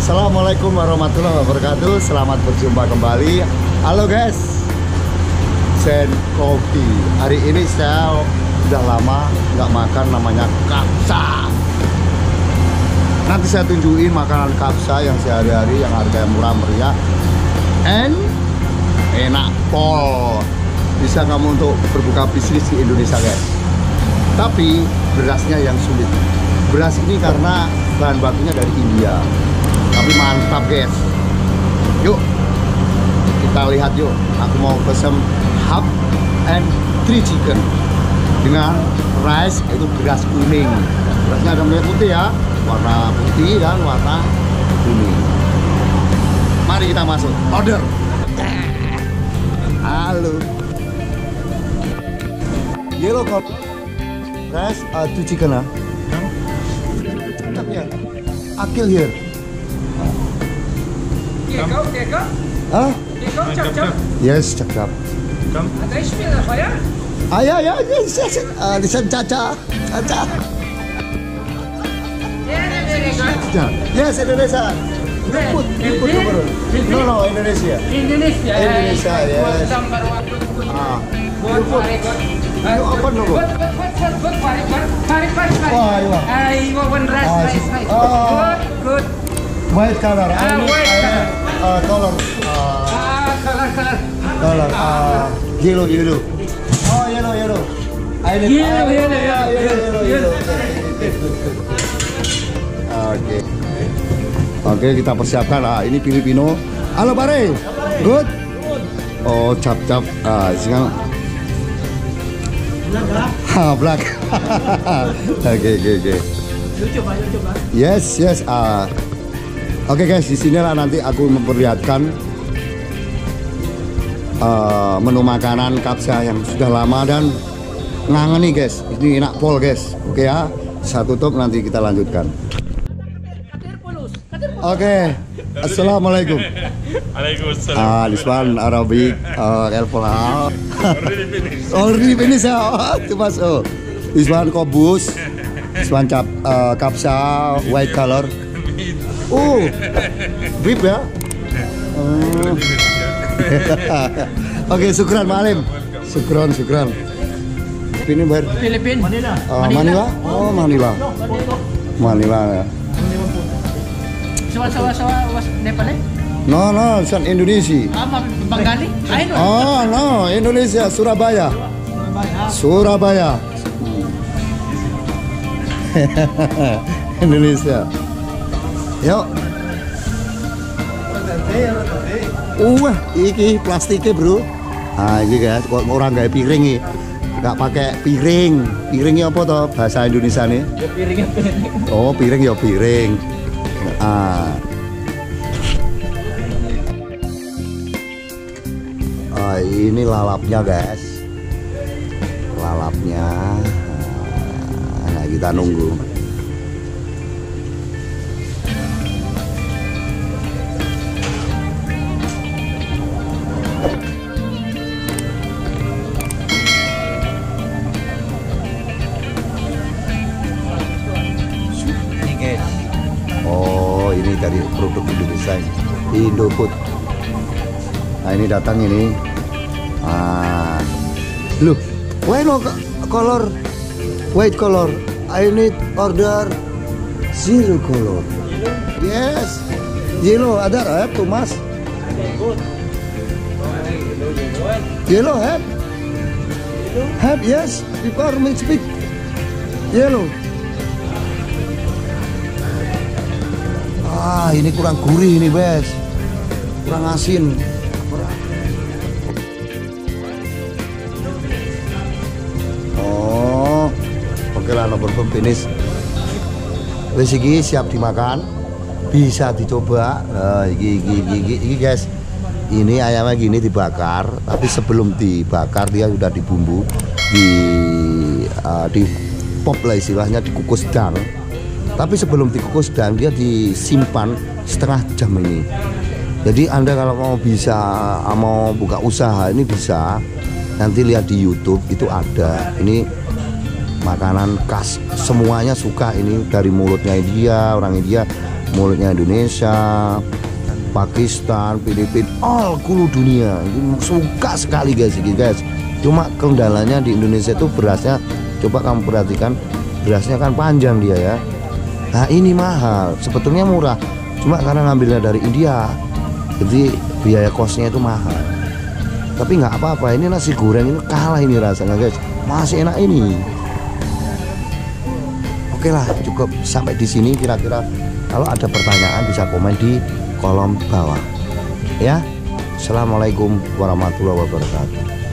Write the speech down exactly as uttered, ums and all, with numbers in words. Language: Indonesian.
Assalamualaikum warahmatullahi wabarakatuh. Selamat berjumpa kembali. Halo guys, Zen Kopi. Hari ini saya udah lama nggak makan namanya kapsa. Nanti saya tunjukin makanan kapsa yang sehari-hari, yang harganya murah meriah and enak pol. Bisa kamu untuk berbuka bisnis di Indonesia guys. Tapi berasnya yang sulit. Beras ini karena bahan bakunya dari India. Tapi mantap guys. Yuk kita lihat yuk. Aku mau pesen half and three chicken dengan rice, itu beras kuning. Berasnya ada merah putih ya, warna putih dan warna kuning. Mari kita masuk order. Halo. Yellow cup rice, uh, two chicken ah. Cakap ya. Akil here. Kekau, kekau? Ah? Kekau, cap-cap? Yes, cakap. Ada Ismail apa ya? Ah ya ya yes yes. Ah, di sana Caca. Caca. Yes, Indonesia. You put, you put number. No no Indonesia. Indonesia. Indonesia yes. Ah. You put. You open no. Buat buat buat buat buat parik parik parik parik. Wah iya. Ay, mau bener rice rice rice. Good good. White color. Ah, white color. Ah, color. Ah, color color. Color. Ah, yellow yellow. Oh yellow yellow. I need Yellow yellow yellow yellow. Oke. Oke, kita persiapkan. Ah, ini Filipino. Halo Pare. Good. Oh, cap-cap. Ah, sekarang. Ha, black. Oke, oke, oke. Yes, yes. Ah. Oke guys, di sinilah nanti aku memperlihatkan uh, menu makanan kapsa yang sudah lama dan ngangen nih guys. Ini enak pol guys. Oke ya, saya tutup nanti kita lanjutkan. Oke, assalamualaikum. Waalaikumsalam. Ah, this one Arabic, uh, helpful. Already finished. Already finish ya. Oh, itu mas. Oh, this one kobus, this one cap, uh, kapsa white color. Oh, beef ya. Oh. Oke, syukran Malim. Syukran, syukran. Ini ber Filipin. Manila. Uh, Manila. Oh, Manila. Manila ya. Sawa sawa sawa was Nepal eh? No, no, it's Indonesia. Apa Bengali? Ayo. Oh, no, Indonesia, Surabaya. Surabaya. Indonesia. Yuk. Wah, iki plastiknya bro. Nah, ini guys, kok orang nggak piring nih, nggak pakai piring. Piringnya apa toh bahasa Indonesia nih? Ya piringnya piring. Oh, piring ya piring. Ah. Ah, ini lalapnya guys. Lalapnya. Nah, kita nunggu. Oh, ini dari produk Indonesia, Indofood. Nah, ini datang ini. Ah, look, why no color, white color? I need order zero color. Yes, yellow ada, eh, Thomas. Yellow have, have yes. Before me speak, yellow. Ah, ini kurang gurih ini, Bes. Kurang asin. Oh. Oke lah, nomor finish. Wes iki siap dimakan. Bisa dicoba. Nah, iki, iki, iki, iki, iki guys. Ini ayamnya gini dibakar, tapi sebelum dibakar dia sudah dibumbu, di uh, di pop lah istilahnya, dikukus dang. Tapi sebelum dikukus dan dia disimpan setengah jam ini. Jadi Anda kalau mau bisa mau buka usaha ini bisa. Nanti lihat di YouTube itu ada. Ini makanan khas, semuanya suka ini, dari mulutnya India, orang India. mulutnya Indonesia, Pakistan, Filipina, all seluruh dunia ini suka sekali guys ini guys. Cuma kendalanya di Indonesia itu berasnya, coba kamu perhatikan, berasnya kan panjang dia ya. Nah ini mahal, sebetulnya murah, cuma karena ngambilnya dari India, jadi biaya kosnya itu mahal. Tapi nggak apa-apa, ini nasi goreng ini kalah ini rasanya guys, masih enak ini. Oke lah, cukup sampai di sini kira-kira. Kalau ada pertanyaan bisa komen di kolom bawah ya. Assalamualaikum warahmatullahi wabarakatuh.